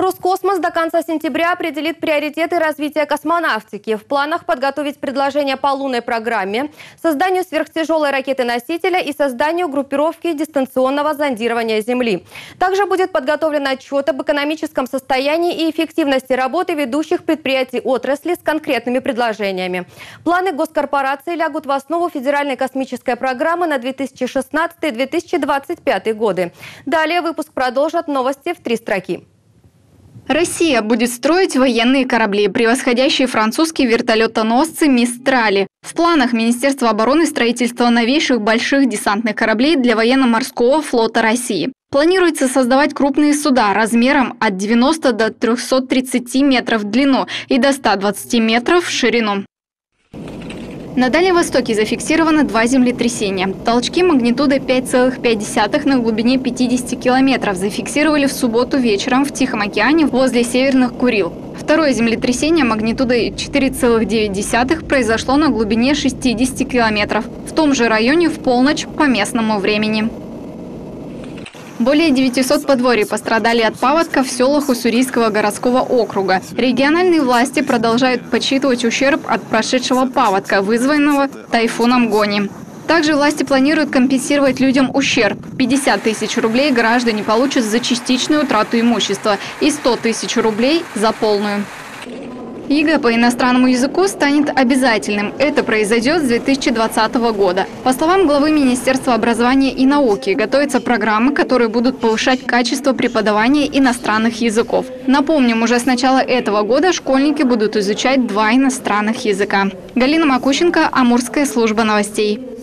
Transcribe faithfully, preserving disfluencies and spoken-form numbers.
Роскосмос до конца сентября определит приоритеты развития космонавтики. В планах подготовить предложение по лунной программе, созданию сверхтяжелой ракеты-носителя и созданию группировки дистанционного зондирования Земли. Также будет подготовлен отчет об экономическом состоянии и эффективности работы ведущих предприятий отрасли с конкретными предложениями. Планы госкорпорации лягут в основу федеральной космической программы на две тысячи шестнадцатый — две тысячи двадцать пятый годы. Далее выпуск продолжат новости в три строки. Россия будет строить военные корабли, превосходящие французские вертолетоносцы «Мистрали». В планах Министерства обороны строительство новейших больших десантных кораблей для военно-морского флота России. Планируется создавать крупные суда размером от девяноста до трёхсот тридцати метров в длину и до ста двадцати метров в ширину. На Дальнем Востоке зафиксировано два землетрясения. Толчки магнитудой пять целых пять десятых на глубине пятидесяти километров зафиксировали в субботу вечером в Тихом океане возле Северных Курил. Второе землетрясение магнитудой четыре целых девять десятых произошло на глубине шестидесяти километров. В том же районе в полночь по местному времени. Более девятисот подворий пострадали от паводка в селах Уссурийского городского округа. Региональные власти продолжают подсчитывать ущерб от прошедшего паводка, вызванного тайфуном Гони. Также власти планируют компенсировать людям ущерб. пятьдесят тысяч рублей граждане получат за частичную утрату имущества и сто тысяч рублей за полную. ЕГЭ по иностранному языку станет обязательным. Это произойдет с две тысячи двадцатого года. По словам главы Министерства образования и науки, готовятся программы, которые будут повышать качество преподавания иностранных языков. Напомним, уже с начала этого года школьники будут изучать два иностранных языка. Галина Макущенко, Амурская служба новостей.